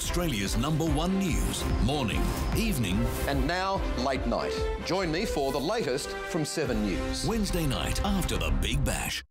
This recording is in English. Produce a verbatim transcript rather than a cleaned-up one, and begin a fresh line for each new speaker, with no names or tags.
Australia's number one news, morning, evening,
and now late night. Join me for the latest from Seven News.
Wednesday night after the Big Bash.